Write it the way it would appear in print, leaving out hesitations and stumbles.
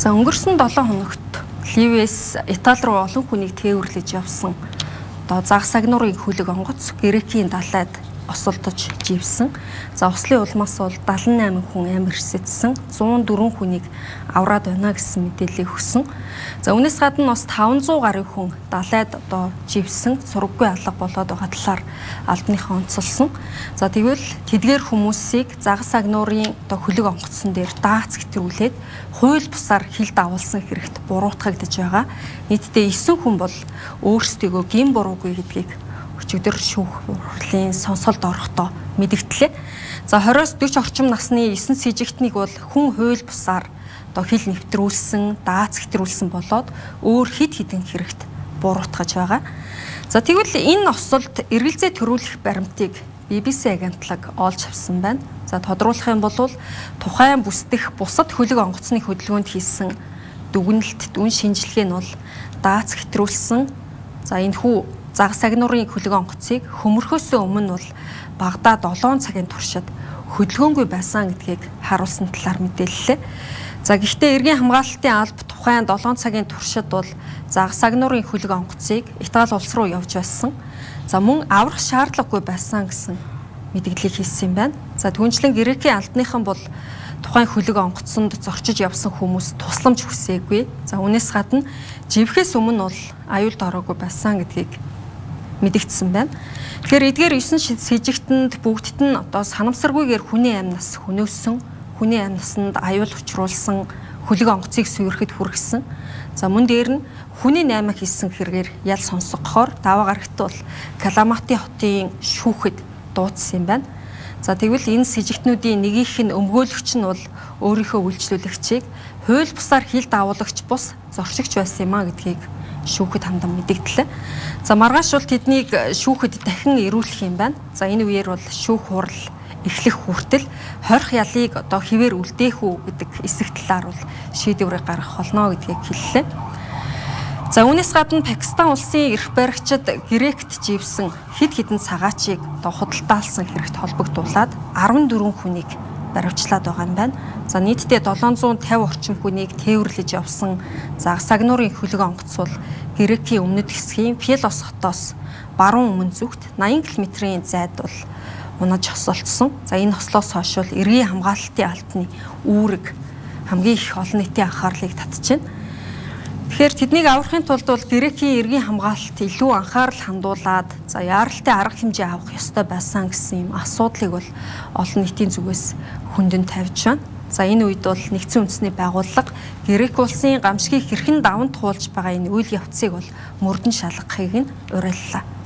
За өнгөрсөн 7 хоногт Ливээс Итали руу олон хүнийг тээвэрлэж явсан. Одоо загас агнуурын хөлөг онгоц Грекийн далайд осолдож живсэн. За ослын улмаас бол 78 хүн амир ирсэдсэн, 104 хүнийг авраад байна гэсэн мэдээлэл өгсөн. За үүнээс гадна бас 500 гаруй хүн далайд одоо живсэн, сургаггүй алга болоод байгаа талаар албаныхаа онцолсон. За тэгвэл тэдгээр хүмүүсийг загас агнуурын одоо хөлөг онгоцсон дээр даац гэтрүүлээд хууль бусаар хил давуулсан хэрэгт буруутгагдж байгаа. Нийтдээ 9 хүн бол өөрсдийгөө гин буруугүй гэдгийг өчигдөр шүүх хурлын сонсголд орохдоо мэдгдлээ. За 20-с 40 орчим насны 9 с жигтнийг бол хүн хууль бусаар одоо хил нэвтрүүлсэн, даац гэтрүүлсэн болоод өөр хид хідэн хэрэгт буруутгаж байгаа. За тэгвэл энэ осолд эргэлзээ төрүүлэх баримтыг BBC агентлаг олж авсан байна. За тодруулах юм бол тухайн бүсдэх бусад хөлөг онгоцны хөдөлгөөнд хийсэн дүгнэлт, дүн шинжилгээ нь бол даац гэтрүүлсэн. За энэ хүү загас агнуурын хөлөг онгоцыг хөмөрхөөсөө өмнө бол багадаа 7 цагийн туршид хөдөлгөөнгүй байсан гэдгийг харуулсан талаар мэдээллээ. За гэхдээ эргийн хамгаалалтын алба тухайн 7 цагийн туршид бол загас агнуурын хөлөг онгоцыг Итали улс руу явж байсан. За мөн аврах шаардлагагүй байсан гэсэн мэдээллийг хийсэн юм байна. За түүнчлэн Грекийн албаныхан бол тухайн хөлөг онгоцсонд зорчиж явсан хүмүүс тусламж хүсээгүй. За үүнээс гадна живхээс өмнө бол аюулд ороогүй байсан гэдгийг мэдэгдсэн байна. Тэгэхээр эдгээр 9 сэжигтэнд бүгдд нь одоо санамсаргүйгээр хүний амьнас хөнөөсөн, хүний амьнасанд аюул учруулсан хөлөг онгоцыг сүйрэхэд хүргэсэн. За мөн дээр нь хүний 8 хийсэн хэрэгээр ял сонсгохоор даваа гарагт бол Каламати хотын шүүхэд дуудсан юм байна. За тэгвэл энэ сэжигтнүүдийн нэгийнх нь өмгөөлөгч нь бол өөрийнхөө үйлчлүүлэгчийг хууль бусаар хил давуулагч бус зорчигч байсан юм а гэдгийг шүүхэд хандан мэдэгдлээ. За маргааш бол тэднийг шүүхэд дахин ирүүлэх юм байна. За энэ үеэр бол шүүх хурал эхлэх хүртэл хорих ялыг одоо хэвээр үлдээх үү гэдэг эсэх талаар бол шийдвэрийг гаргах болно гэдгийг хэллээ. За үүнээс гадна Пакистан улсын эрх баригчид Грект живсэн хэд хэдэн цагаачийг одоо худалдаалсан хэрэгт холбогдуулаад 14 хүнийг баривчлаад байгаа юм байна. За нийтдээ 750 орчим хүнийг тээвэрлэж явсан загас агнуурын хөлөг онгоц бол Грекийн өмнөд хэсгийн Пелос хотоос баруун өмнө зүгт 80 км-ийн зайд бол унаж хосолцсон. За энэ хослоос хойш бол эргийн хамгаалалтын албаны үүрэг хамгийн их олон нийтийн анхаарлыг татчихна. Тэгэхээр тэднийг аврахын тулд бол Грекийн эргийн хамгаалалт илүү анхаарал хандуулад за яаралтай арга хэмжээ авах ёстой байсан гэсэн юм асуудлыг бол олон нийтийн зүгээс хүндэн тавьж байна. За энэ үед бол нэгдсэн үндэсний байгууллага Грек улсын гамшигыг хэрхэн даван туулж байгаа энэ үйл явцыг бол мөрдөн шалгахыг нь уриаллаа.